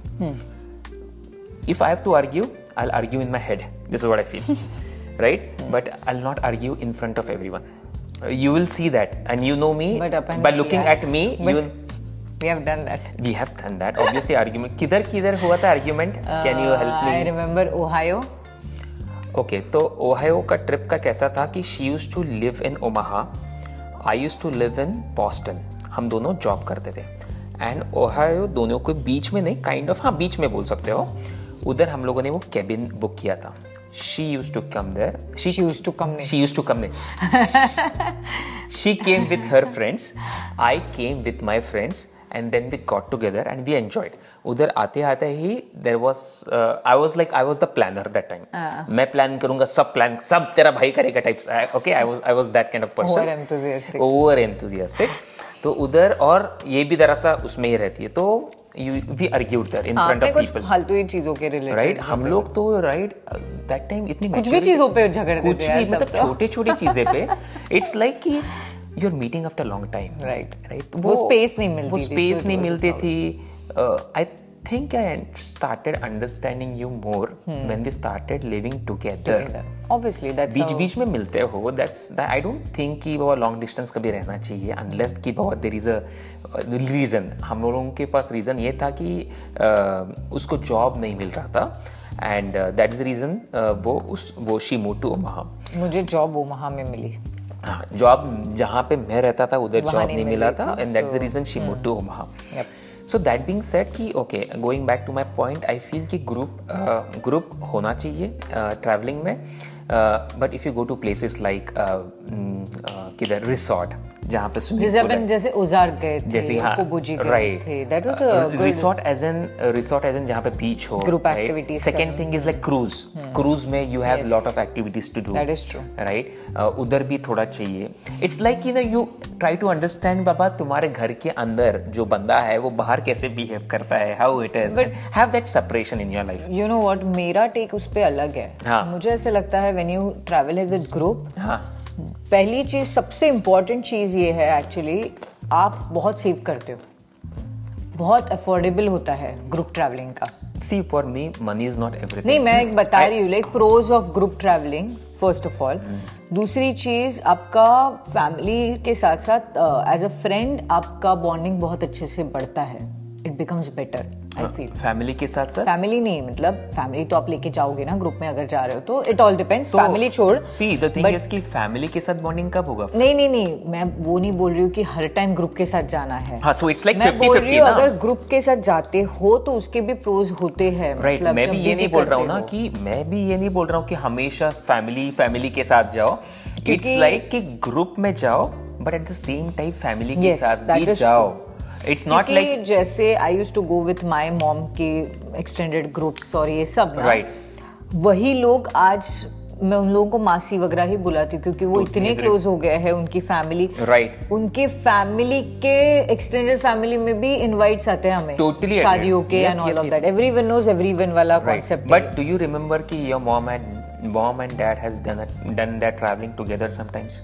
If I have to argue, I will argue in my head. This is what I feel, right. But I will not argue in front of everyone. You will see that, and you know me by looking at me. We have done that. We have done that. Obviously, argument. किधर हुआ था argument? Can you help me? I remember Ohio. Okay, तो Ohio का trip का कैसा था कि she used to live in Omaha, I used to live in Boston. हम दोनों जॉब करते थे. And Ohio दोनों को बीच में नहीं, kind of, हाँ बीच में बोल सकते हो. उधर हम लोगों ने वो कैबिन बुक किया था. She used to come there. She used to come there. She came with her friends. I came with my friends, and then we got together and we enjoyed. उधर आते आते ही there was I was the planner that time. मैं plan करूँगा, सब तेरा भाई करेगा types. Okay, I was that kind of person. Over enthusiastic. तो उधर और ये भी दरअसल उसमें ही रहती है. तो we argued there in front of people. फालतू ही चीजों के रिलेटेड, राइट. हम लोग तो राइट दैट टाइम इतनी कुछ भी चीजों पे झगड़ते थे, कुछ भी, मतलब छोटे चीजें पे. इट्स लाइक कि you are meeting after long time, right. वो स्पेस नहीं मिलती थी. आई think I started understanding you more when we started living together. Obviously, that's बीच में मिलते हो. That's that. I don't think कि वो long distance कभी रहना चाहिए unless कि बहुत there is a reason. हम लोगों के पास reason ये था कि उसको job नहीं मिल रहा था and that's the reason वो she moved to Omaha. मुझे job Omaha में मिली. जॉब जहाँ पे मैं रहता था उधर वहाँ जॉब नहीं मिला था, and that's the reason she move to Omaha. So that being said कि okay, going back to my point, I feel कि ग्रुप होना चाहिए ट्रैवलिंग में. But if you go to places like किधर रिसोर्ट जहाँ पे स्विमिंग जैसे pool है, अपन जैसे उजार गए थे, जैसे हाँ, कुबुजी गए राइट, थे, that was a good resort as an जहाँ पे बीच हो, Group activities second thing is like cruise में you have lot of activities to do, That is true. Right. उधर भी थोड़ा चाहिए. It's like you try to understand बाबा तुम्हारे घर के अंदर जो बंदा है वो बाहर कैसे बिहेव करता है, how it is, have that separation in your life. You know what, मेरा टेक उस पे अलग है. हाँ. मुझे ऐसे लगता है when you travel with group, हाँ, पहली चीज, सबसे इम्पोर्टेंट चीज ये है एक्चुअली, आप बहुत सेव करते हो, बहुत अफोर्डेबल होता है ग्रुप ट्रैवलिंग का. See for me money is not everything. नहीं, मैं एक बता रही हूँ like pros of group travelling first of all. दूसरी चीज, आपका फैमिली के साथ साथ एज अ फ्रेंड आपका बॉन्डिंग बहुत अच्छे से बढ़ता है. It becomes better, I feel. Family के साथ साथ फैमिली नहीं, मतलब फैमिली तो आप लेके जाओगे ना ग्रुप में अगर जा रहे हो तो. It all depends. फैमिली छोड़, सी द थिंग इज कि फैमिली के साथ बॉन्डिंग कब होगा? नहीं, मैं वो नहीं बोल रही हूँ कि हर टाइम ग्रुप के साथ जाना है. हाँ, सो इट्स लाइक मैं 50-50 बोल रही हूँ ना. अगर ग्रुप के साथ जाते हो तो उसके भी प्रोज होते हैं. राइट, मतलब मैं भी जब ये नहीं बोल रहा हूँ ना करते हो. कि मैं भी ये नहीं बोल रहा हूँ कि हमेशा फैमिली के साथ जाओ. इट्स लाइक कि ग्रुप में जाओ but at the same time family के Yes, साथ that भी is जाओ. true. इट्स नॉट क्योंकि लाइक जैसे I used to go with my mom के एक्सटेंडेड ग्रुप्स और ये सब ना, राइट. वही लोग आज मैं उन लोगों को मासी वगैरह ही बुलाती हूँ क्योंकि वो इतने क्लोज हो गए हैं. उनकी फैमिली, राइट, उनके फैमिली के एक्सटेंडेड फैमिली में भी इनवाइट्स आते हैं हमें Totally शादियों agree. के Yep, and all yep, of yep. That. Everyone knows everyone वाला right. Concept. But do you remember कि your mom and dad has done that travelling together sometimes?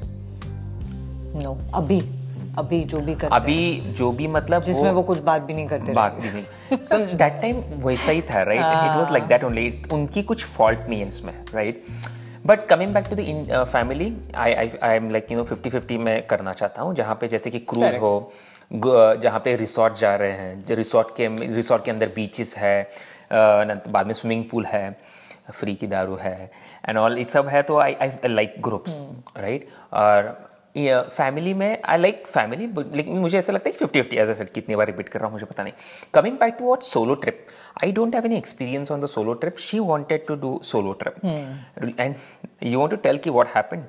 No, अभी जो भी करते अभी जो भी मतलब जिसमें वो कुछ बात भी नहीं करते. बात भी नहीं. सो दैट टाइम वैसा ही था, right. It was like that only. उनकी कुछ फॉल्ट नहीं है इसमें, right. But coming back to the family, I am like 50-50 में करना चाहता हूँ. जहाँ पे जैसे कि क्रूज हो, जहाँ पे रिसोर्ट जा रहे हैं, जो रिसोर्ट के अंदर बीचेस है, बाद में स्विमिंग पूल है, फ्री की दारू है एंड ऑल, ये सब है. तो आई लाइक ग्रुप्स, राइट. और फैमिली में आई लाइक फैमिली, लेकिन मुझे ऐसा लगता है 50-50, एज आई सेड. कितनी बार रिपीट कर रहा हूँ मुझे पता नहीं. Coming back to what solo trip, I don't have any experience on the solo trip. She wanted to do solo trip and you want to tell कि व्हाट हैपेंड.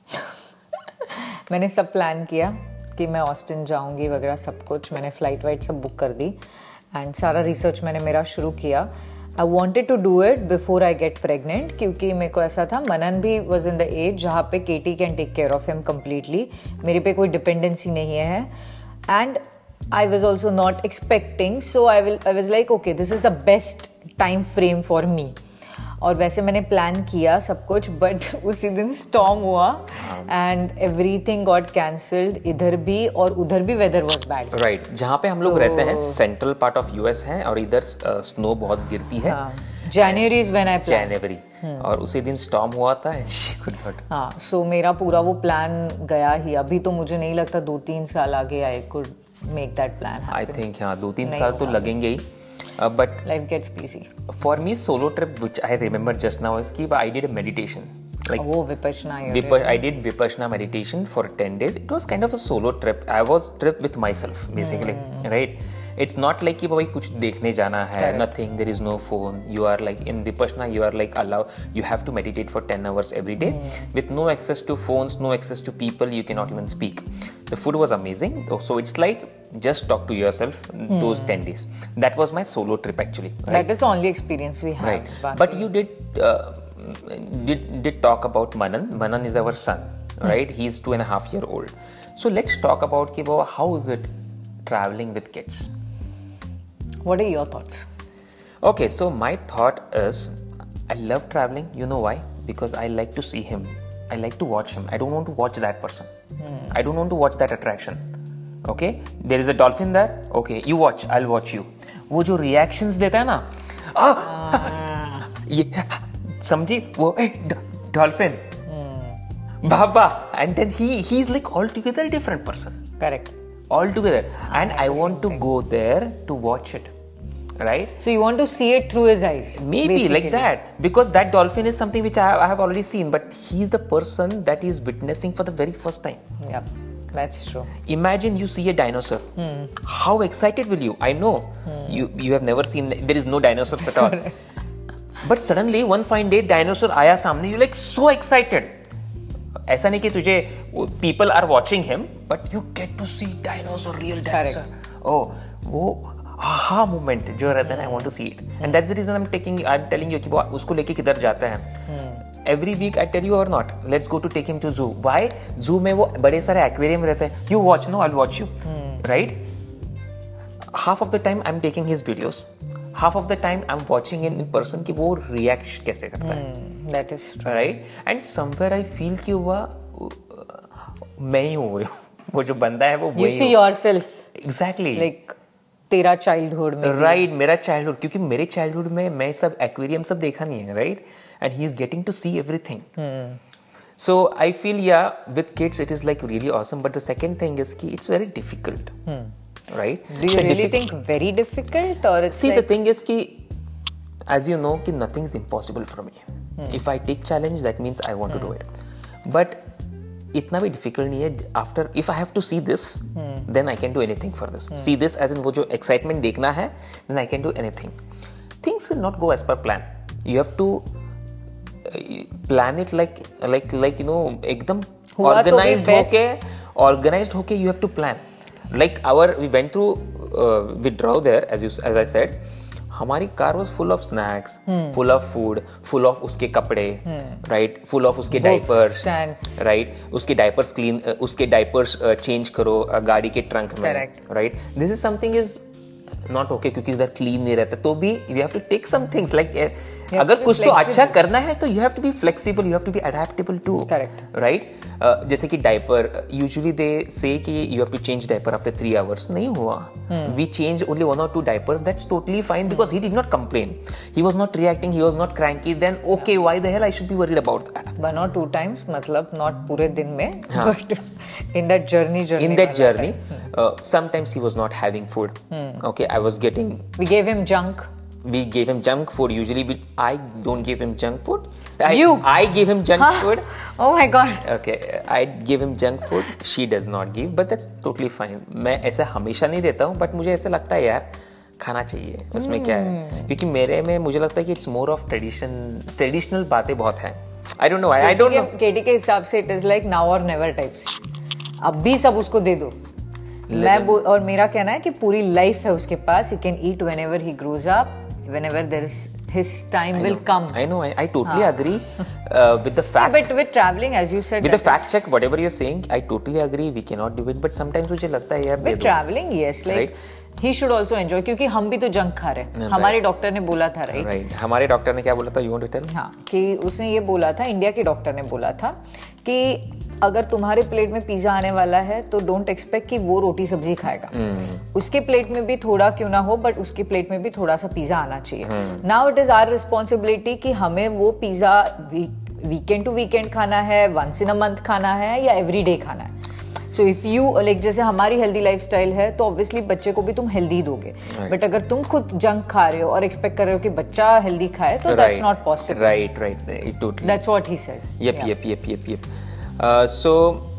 मैंने सब प्लान किया कि मैं ऑस्टिन जाऊंगी वगैरह, सब कुछ मैंने फ्लाइट वाइट सब बुक कर दी एंड सारा रिसर्च मैंने मेरा शुरू किया. I wanted to do it before I get pregnant क्योंकि मेरे को ऐसा था, मनन भी वॉज इन द एज जहाँ पे KT can take care of him completely. मेरे पे कोई डिपेंडेंसी नहीं है and I was also not expecting. So I was like okay, this is the best time frame for me. और वैसे मैंने प्लान किया सब कुछ, बट उसी दिन स्टॉर्म हुआ एंड एवरीथिंग गॉट कैंसल्ड. इधर भी और उधर भी वेदर वाज बैड. राइट. जहाँ पे हम लोग रहते हैं सेंट्रल पार्ट ऑफ यूएस है और इधर स्नो बहुत गिरती है. January is when I plan. January. और उसी दिन स्टॉर्म हुआ था एंड शी कुड नॉट. हाँ, सो मेरा पूरा वो प्लान गया ही. अभी तो मुझे नहीं लगता 2-3 साल आगे I could make that plan. I think हाँ 2-3 साल तो लगेंगे ही. But life gets busy. For me, solo trip, which I remember just now, is कि I did a meditation. Like Vipassana. I did Vipassana meditation for 10 days. It was kind of a solo trip. I was trip with myself, basically, right? It's not like कि भाई कुछ देखने जाना है. Nothing. There is no phone. You are like in Vipassana. You are like allowed. You have to meditate for 10 hours every day, with no access to phones, no access to people. You cannot even speak. The food was amazing. So it's like just talk to yourself those 10 days. That was my solo trip actually. Right? That is the only experience we had. Right. But you did talk about Manan. Manan is our son, right? He's 2.5 years old. So let's talk about कि how is it traveling with kids? What are your thoughts? Okay, so my thought is I love traveling. You know why? Because I like to see him. I like to watch him. I don't want to watch that person. I don't want to watch that attraction. Okay? There is a dolphin there. Okay, you watch. I'll watch you. वो जो reactions देता है ना, ये समझी वो dolphin, Baba, and then he's like altogether a different person. Correct. Altogether, and I want to go there to watch it, right? So you want to see it through his eyes. Maybe basically. like that, because that dolphin is something which I have already seen, but he's the person that is witnessing for the very first time. Yeah, that's true. Imagine you see a dinosaur. How excited will you? I know you have never seen, there is no dinosaurs at all. But suddenly one fine day dinosaur आया सामने, you're like so excited. ऐसा नहीं कि तुझे people are watching him, but you get to see dinosaur, real dinosaur. Oh, वो aha moment जो रहता है ना, I want to see it. And that's the reason I'm telling you कि वो उसको लेके किधर जाता है. Every week I tell you or not, let's go to take him to zoo. Why? Zoo में वो बड़े सारे aquarium रहते हैं. You watch, no, I'll watch you. Right? Half of the time I'm taking his videos. Half of the time I'm watching in person कि वो react कैसे करता है. That is true. Right? And somewhere I feel कि वो मैं ही हूँ. वो जो बंदा है वो You see yourself. Exactly. Like तेरा childhood में. Right, मेरा childhood, क्योंकि मेरे childhood में मैं सब aquarium सब देखा नहीं है, right? And he is getting to see everything. So I feel with kids it is like really awesome. But the second thing is कि it's very difficult, right? Do you really think very difficult or it's See, like... the thing is कि as you know कि nothing is impossible for me. If I take challenge, that means I want to do it. But इतना भी difficult नहीं है. After, if I have to see this, then I can do anything for this. See this as in वो जो excitement देखना है, then I can do anything. Things will not go as per plan. You have to plan it like you know एकदम organized होके you have to plan. Like we went through withdrawal there, as I said. हमारी car was full of snacks, full of food, full of उसके कपड़े, right? Full of उसके diapers, right? उसके diapers clean, उसके diapers change करो गाड़ी के trunk में, right? This is something is not okay क्योंकि इधर clean नहीं रहता, तो भी you have to take some things like अगर कुछ तो अच्छा करना है तो you have to be flexible, you have to be adaptable too, right? जैसे कि diaper, usually they say कि you have to change diaper after 3 hours. नहीं हुआ. We changed only 1 or 2 diapers. That's totally fine because he did not complain. He was not reacting. He was not cranky. Then okay, why the hell I should be worried about that? 1 or 2 times, मतलब not पूरे दिन में, but in that journey. In that journey, sometimes he was not having food. Okay, I was getting. We gave him junk. We gave him junk food. Usually, I don't give him junk food. I give him junk food. Oh my God. Okay, I give him junk food. She does not give, but that's totally fine. मैं ऐसा हमेशा नहीं देता हूँ, but मुझे ऐसा लगता है यार खाना चाहिए. उसमें क्या है? क्योंकि मेरे में मुझे लगता है कि it's more of traditional बातें बहुत हैं. I don't know. I don't know. केटी के हिसाब से it is like now or never types. अब भी सब उसको दे दो. और मेरा कहना है कि पूरी लाइफ है उसके पास. He can eat whenever he grows up. Whenever there is his time will come. I know. I totally agree with the fact. But with traveling, as you said, with the fact check, whatever you're saying, I totally agree. We cannot do it. But sometimes मुझे लगता है यार. With traveling, yes, like he should also enjoy. क्योंकि हम भी तो junk खा रहे हैं. हमारे डॉक्टर ने बोला था, right? Right. हमारे डॉक्टर ने क्या बोला था? You want to tell? हाँ, कि उसने ये बोला था, इंडिया के डॉक्टर ने बोला था कि अगर तुम्हारे प्लेट में पिज्जा आने वाला है तो डोंट एक्सपेक्ट कि वो रोटी सब्जी खाएगा. उसके प्लेट में भी थोड़ा क्यों ना हो, बट उसके प्लेट में भी थोड़ा सा पिज्जा आना चाहिए. Now it is our responsibility कि हमें वो पिज्जा वीकेंड टू वीकेंड खाना है, वंस इन अ मंथ खाना है या एवरी डे खाना है. सो इफ यू लाइक जैसे हमारी हेल्दी लाइफस्टाइल है तो ऑब्वियसली बच्चे को भी तुम हेल्दी दोगे. बट अगर तुम खुद जंक खा रहे हो और एक्सपेक्ट कर रहे हो कि बच्चा हेल्दी खाए तो that's not possible. Right totally. That's what he said. Yep. So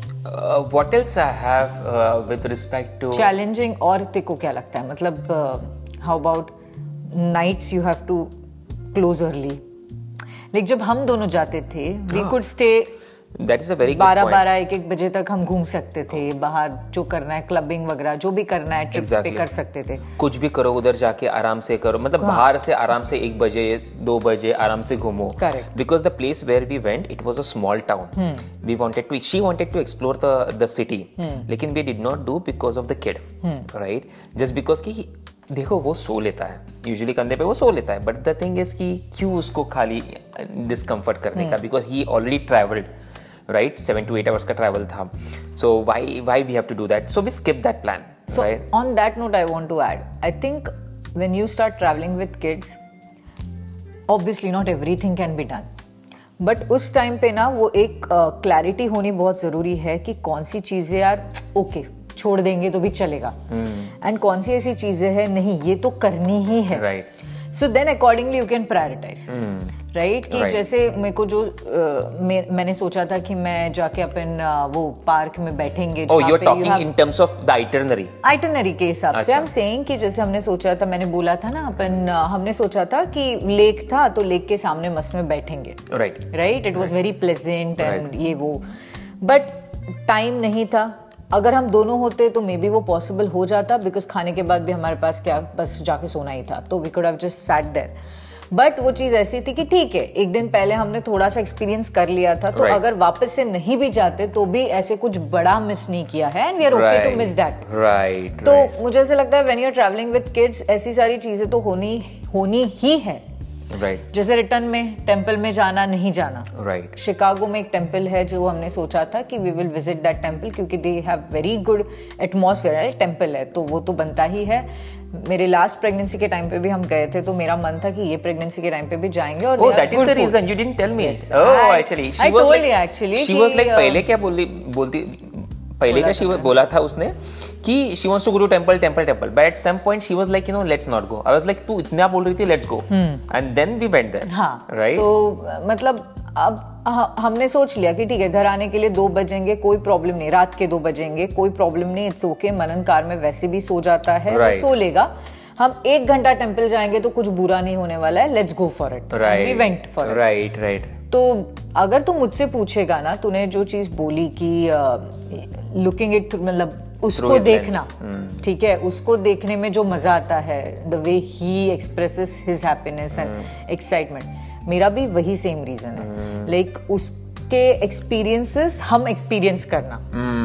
what else I have with respect to challenging? और तेको क्या लगता है, मतलब how about nights you have to close early? like जब हम दोनों जाते थे we could stay. That is a very good point. 12 1 बजे तक हम घूम सकते थे बाहर, जो करना है क्लबिंग वगैरह जो भी करना है ट्रिप्स पे कर सकते थे. कुछ भी करो उधर जाके आराम से करो, मतलब बाहर से आराम से 1 बजे 2 बजे आराम से घूमो. Because the place where we went, it was a small town. She wanted to explore the city, लेकिन we did not do because of the kid, right? Just because कि देखो वो सो लेता है, यूजुअली कंधे पे वो सो लेता है, बट द थिंग इज कि क्यों उसको खाली डिस्कम्फर्ट करने का, because he already travelled, right? 7 to 8 hours का travel था. So why we have to do that? So we skip that plan. So right? On that note, I want to add, I think when you start traveling with kids, obviously not everything can be done. But उस time पे ना वो एक clarity होनी बहुत जरूरी है कि कौन सी चीजें यार okay छोड़ देंगे तो भी चलेगा. एंड कौन सी ऐसी चीजें हैं नहीं ये तो करनी ही है, right. So then accordingly you can prioritise, right. कि जैसे मेरे को जो मैंने सोचा था कि मैं जाके अपन वो पार्क में बैठेंगे। Oh, you're talking in terms of the itinerary. Itinerary के हिसाब से आई एम सेइंग कि जैसे हमने सोचा था, मैंने बोला था ना अपन हमने सोचा था कि लेक था तो लेक के सामने मस्त में बैठेंगे, right. It was very pleasant and ये वो, बट टाइम नहीं था। अगर हम दोनों होते तो मे बी वो पॉसिबल हो जाता, बिकॉज खाने के बाद भी हमारे पास क्या बस जाके सोना ही था, तो we could have just sat there. But वो चीज ऐसी थी कि ठीक है एक दिन पहले हमने थोड़ा सा एक्सपीरियंस कर लिया था, तो अगर वापस से नहीं भी जाते तो भी ऐसे कुछ बड़ा मिस नहीं किया है, and we are okay to miss that, right. तो मुझे ऐसा लगता है when you are travelling with kids ऐसी सारी चीजें तो होनी ही है, राइट। जैसे रिटर्न में टेम्पल में जाना नहीं जाना, राइट। शिकागो में एक टेम्पल है जो हमने सोचा था कि we will visit that temple, क्योंकि they have very good atmosphere है, टेम्पल है तो वो तो बनता ही है। मेरे लास्ट प्रेगनेंसी के टाइम पे भी हम गए थे, तो मेरा मन था कि ये प्रेगनेंसी के टाइम पे भी जाएंगे। और that is the reason you didn't tell me. Actually she was like पहले क्या बोलती पहले क्या she बोला था उसने कि she wants to go to temple, but at some point she was like, let's not go. I was like, तू इतना बोल रही थी, let's go. And then we went there. हाँ, right? तो मतलब अब हमने सोच लिया कि ठीक है घर आने के लिए 2 बजेंगे, कोई प्रॉब्लम नहीं, रात के 2 बजेंगे कोई प्रॉब्लम नहीं, इट्स ओके। मनन कार में वैसे भी सो जाता है, वो सो लेगा। हम 1 घंटा टेम्पल जाएंगे तो कुछ बुरा नहीं होने वाला है, let's go for it, we went for it, right. तो अगर तू मुझसे पूछेगा ना, तूने जो चीज बोली कि लुकिंग इट मतलब उसको देखना, ठीक है, उसको देखने में जो मजा आता है, the way he expresses his happiness and excitement, मेरा भी वही सेम रीजन है। लाइक उसके एक्सपीरियंसेस हम एक्सपीरियंस करना,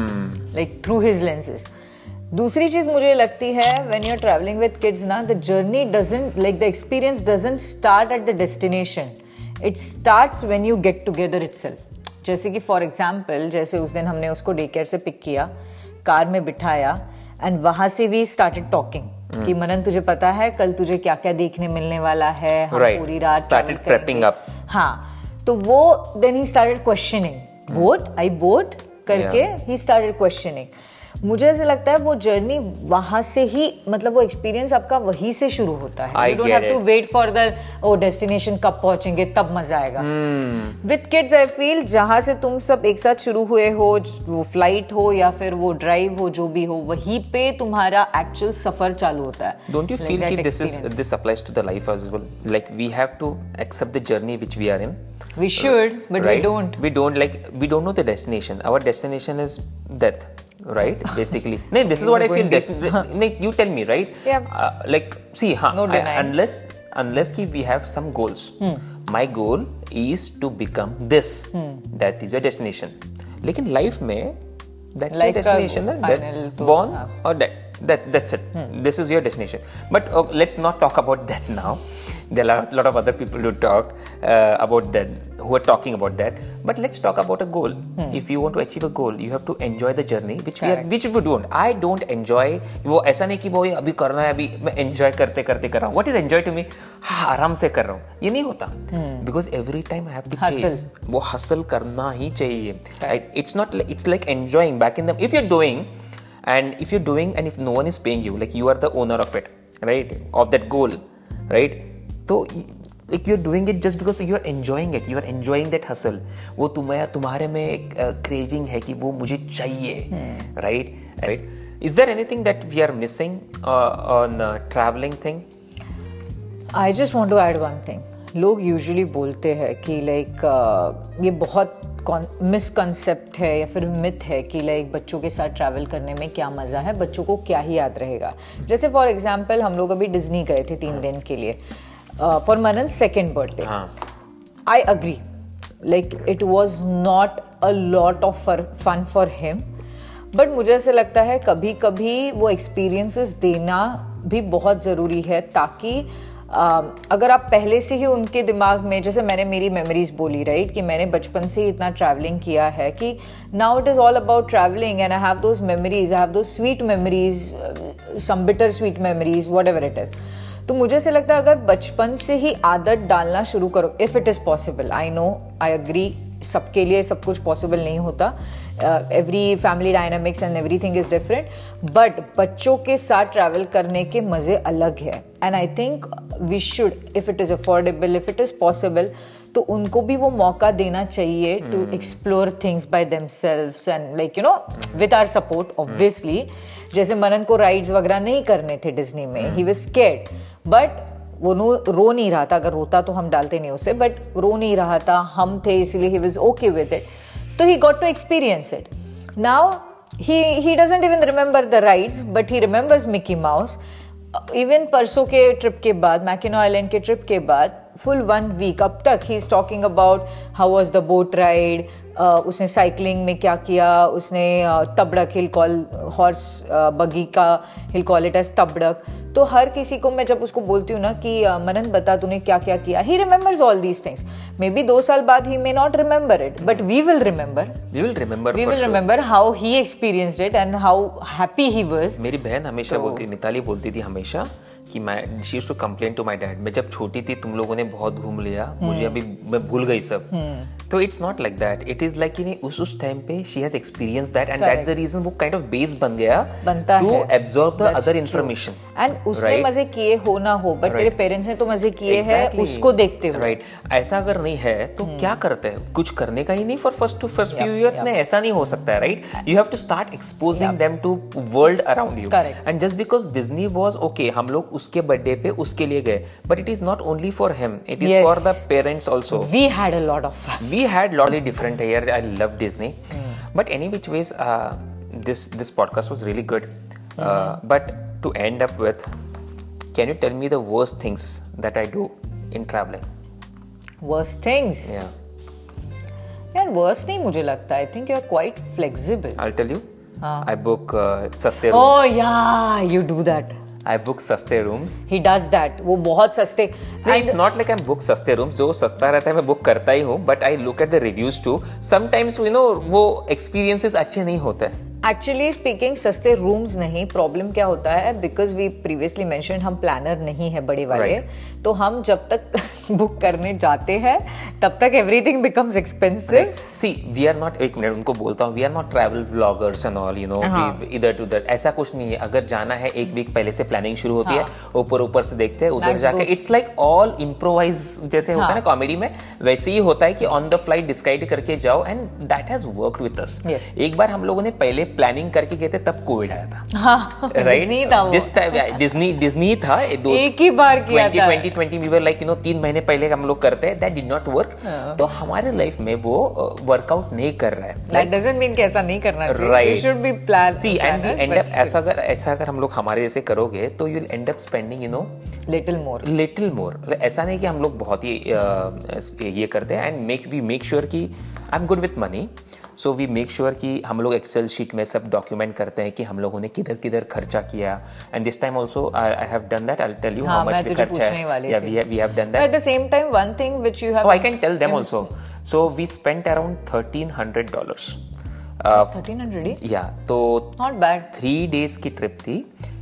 लाइक थ्रू हिज लेंसेज। दूसरी चीज मुझे लगती है when you are travelling with kids ना, the journey doesn't like the experience doesn't start at the destination, it starts when you get together itself. जैसे कि फॉर एग्जांपल जैसे उस दिन हमने उसको डे केयर से पिक किया, कार में बिठाया, एंड वहां से वी स्टार्टेड टॉकिंग कि मनन तुझे पता है कल तुझे क्या क्या देखने मिलने वाला है, हम पूरी रात started prepping up. हाँ, तो वो देन ही स्टार्टेड क्वेश्चनिंग, बोट करके ही स्टार्टेड क्वेश्चनिंग। मुझे ऐसा लगता है वो जर्नी वहां से ही, मतलब वो एक्सपीरियंस आपका वही से शुरू होता है। You don't have to wait for the destination कब पहुंचेंगे तब मजा आएगा। विद किड्स आई फील जहां से तुम सब एक साथ शुरू हुए हो, वो फ्लाइट हो या फिर वो ड्राइव हो, जो भी हो, वहीं पे तुम्हारा एक्चुअल सफर चालू होता है। डोंट यू फील कि this applies to the life as well? Like we have to accept the journey which we are in. We should, but right? we don't. We don't know the destination. Our destination is death. Right, basically. No, this is what I feel. You tell me, right? Yeah. Like, see, no denying. Unless we have some goals. My goal is to become this. That is your destination. लेकिन life में that's your destination. Born or dead. That's it. This is your destination. But let's not talk about that now. There are a lot of other people to talk about that, who are talking about that. But let's talk about a goal. If you want to achieve a goal, you have to enjoy the journey, which we don't. I don't enjoy. वो ऐसा नहीं कि वो अभी करना है, अभी मैं enjoy करते कर रहा हूँ. What is enjoy to me? हाँ, आराम से कर रहा हूँ. ये नहीं होता. Because every time I have to chase. वो hustle करना ही चाहिए. Right? It's like enjoying back in the. If you're doing. And if you're doing and if no one is paying you, like you are the owner of it, right? Of that goal, right? So like you're doing it just because you are enjoying it. You are enjoying that hustle. वो तुम्हारे में एक craving है कि वो मुझे चाहिए, right? Right? Is there anything that we are missing on traveling thing? I just want to add one thing. लोग यूजुअली बोलते हैं कि लाइक ये बहुत मिसकंसेप्ट है या फिर मिथ है कि लाइक बच्चों के साथ ट्रैवल करने में क्या मजा है, बच्चों को क्या ही याद रहेगा। जैसे फॉर एग्जांपल हम लोग अभी डिज्नी गए थे 3 दिन के लिए for Manan 2nd birthday. I agree, like it was not a lot of fun for him, but मुझे ऐसा लगता है कभी कभी वो एक्सपीरियंसेस देना भी बहुत ज़रूरी है, ताकि अगर आप पहले से ही उनके दिमाग में, जैसे मैंने मेरी मेमोरीज बोली, राइट, कि मैंने बचपन से ही इतना ट्रैवलिंग किया है कि now it is all about travelling and I have those memories, I have those sweet memories, some bitter sweet memories, whatever it is. तो मुझे से लगता है अगर बचपन से ही आदत डालना शुरू करो, if it is possible, I know, I agree, सबके लिए सब कुछ पॉसिबल नहीं होता, every family dynamics and everything is different, but बच्चों के साथ ट्रैवल करने के मजे अलग है. And I think we should, if it is affordable, if it is possible, तो उनको भी वो मौका देना चाहिए to explore things by themselves and like you know with our support obviously. जैसे मनन को राइड्स वगैरह नहीं करने थे डिज्नी में, ही वाज स्कैर्ड, बट वो रो नहीं रहा था. अगर रोता तो हम डालते नहीं उसे, बट रो नहीं रहा था, हम थे, इसलिए he was okay with it. तो he got to experience it. Now he doesn't even remember the rides, but he remembers Mickey Mouse. Even परसों के ट्रिप के बाद, मैकिनो आइलैंड के ट्रिप के बाद, फुल 1 वीक अब तक he is talking about how was the boat ride, उसने साइकिलिंग में क्या किया, उसने तबड़क, हिल कॉल हॉर्स बगी का, हिल कॉल इट एज तबड़क. तो हर किसी को मैं जब उसको बोलती हूँ ना कि मनन बता तूने क्या क्या किया, he remembers all these things. Maybe 2 साल बाद he may not remember it, but we will remember how he experienced it and how happy he was. मेरी बहन हमेशा बोलती, मिताली बोलती थी हमेशा कि मैं she used to complain to my dad, मैं जब छोटी थी तुम लोगों ने बहुत घूम लिया, मुझे अभी मैं भूल गई सब. तो it's not like that, it is like कि उस टाइम पे she has experience that and that's the reason वो काइंड ऑफ बेस बन गया to absorb the other information. And उसने मजे किए हो ना हो, बट तेरे पेरेंट्स ने तो मजे किए हैं उसको देखते हुए. राइट. ऐसा अगर नहीं है तो क्या करते हैं, कुछ करने का ही नहीं फॉर फर्स्ट फ्यू इयर्स ने, ऐसा नहीं हो सकता है. Right. You have to start exposing them to world around you. And just because Disney was okay, हम लोग उसके बर्थडे पे उसके लिए गए, but it is not only for him, it is for the parents also. We had a lot of fun. We had lotly different here. I love Disney, but any which ways, this podcast was really good. But to end up with, can you tell me the worst things that I do in traveling? Worst things? Yeah. यार worst नहीं मुझे लगता. I think you are quite flexible. I'll tell you. I book सस्ते rooms. Oh yeah, you do that. I book सस्ते rooms. He does that. वो बहुत सस्ते. It's not like I book सस्ते rooms. जो सस्ता रहता है मैं बुक करता ही हूँ, but I look at the reviews too. Sometimes you know वो experiences अच्छे नहीं होते हैं. एक्चुअली स्पीकिंग सस्ते रूम्स नहीं, प्रॉब्लम क्या होता है, बिकॉज वी प्रीवियसली मेंशन हम प्लानर नहीं है बड़े वाले, तो हम जब तक बुक करने जाते हैं तब तक everything becomes expensive. See we are not, एक मिनट उनको बोलता हूँ, we are not travel vloggers and all, you know, इधर टू उधर, ऐसा कुछ नहीं है. अगर जाना है 1 वीक पहले से प्लानिंग शुरू होती है, ऊपर से देखते हैं, उधर जाके इट्स लाइक ऑल इम्प्रोवाइज जैसे होता है ना कॉमेडी में, वैसे ही होता है कि ऑन द फ्लाइट डिसाइड करके जाओ, and that has worked with us. एक बार हम लोगों ने पहले प्लानिंग करके गए थे, तब कोविड आया था. राइट. नहीं था दिस टाइम डिज्नी था, एक ही बार किया था. 2020 we were like you know 3 महीने पहले हम लोग करते हैं, दैट डिड नॉट वर्क. तो हमारे लाइफ में वो वर्कआउट नहीं कर रहा है. दैट डजंट मीन कि ऐसा नहीं करना चाहिए. You should be plan. See and you end up, ऐसा अगर हम लोग हमारे जैसे करोगे तो you will end up spending you know little more. ऐसा नहीं कि हम लोग बहुत ही ये करते हैं, एंड वी मेक श्योर कि I am good with money. So we make sure कि हम लोग एक्सेल शीट में सब डॉक्यूमेंट करते हैं कि हम लोगों ने किधर किधर खर्चा किया. And this time also I have done that. I will tell you how much we खर्चा है. या we have done that. At the same time one thing which you have, I can tell them also. So we spent around $1,300. 1300 या तो not bad. 3 days की trip थी,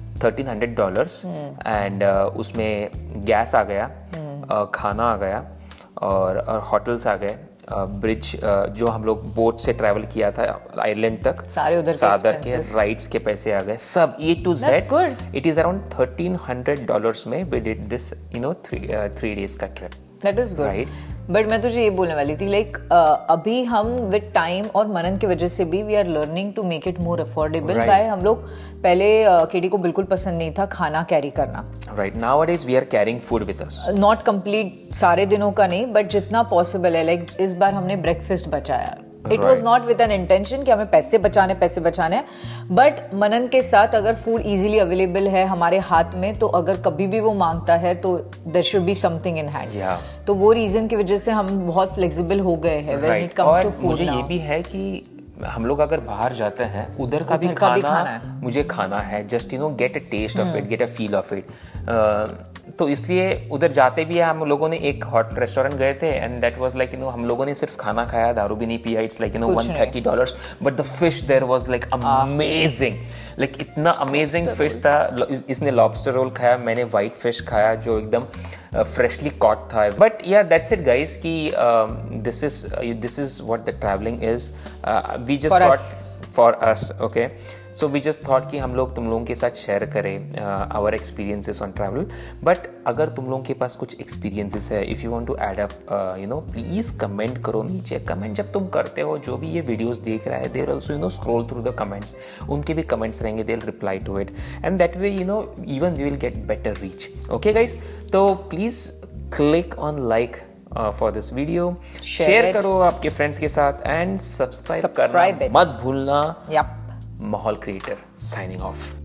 $1,300. And उसमें gas आ गया, खाना आ गया, और होटल्स आ गए, ब्रिज जो हम लोग बोट से ट्रैवल किया था आइलैंड तक, सारे उधर के राइड्स के पैसे आ गए, सब A to Z. It is around $1,300 में we did this you know 3 days का trip. That is good. Right. But मैं तुझे ये बोलने वाली थी, लाइक अभी हम विद टाइम और मनन की वजह से भी we are learning to make it more affordable. हम लोग पहले केडी को बिल्कुल पसंद नहीं था खाना कैरी करना. Right. Nowadays we are carrying food with us. Not complete सारे दिनों का नहीं, बट जितना पॉसिबल है. लाइक इस बार हमने ब्रेकफास्ट बचाया. It was not with an intention कि हमें पैसे बचाने, बट मनन के साथ अगर फूड इजीली अवेलेबल है हमारे हाथ में, तो अगर कभी भी वो मांगता है तो there should be something in hand. तो वो रीजन की वजह से हम बहुत फ्लेक्सिबल हो गए हैं when it comes to food. मुझे ये भी है कि हम लोग अगर बाहर जाते हैं, उधर का भी खाना मुझे खाना है, just you know get a taste of it, get a feel of it. तो इसलिए उधर जाते भी है हम लोगों ने एक हॉट रेस्टोरेंट गए थे एंड दैट वाज लाइक हम लोगों ने सिर्फ खाना खाया, दारू भी नहीं पिया. It's like $130 but the fish there was like amazing. Like इतना अमेजिंग फिश था. इसने लॉबस्टर रोल खाया, मैंने व्हाइट फिश खाया जो एकदम फ्रेशली कॉट था. But yeah that's it guys कि this is what the travelling is. We just thought for us, okay, so we just thought कि हम लोग तुम लोगों के साथ शेयर करें our experiences on travel. but अगर तुम लोगों के पास कुछ experiences है, if you want to add up, please comment करो नीचे. comment जब तुम करते हो, जो भी ये videos देख रहा है, they'll also scroll through the comments. उनके भी comments रहेंगे, they'll reply to it and that way even we will get better reach. okay guys, तो please click on like for this video, share करो आपके friends के साथ and subscribe करना मत भूलना. Yep. माहौल क्रिएटर signing off.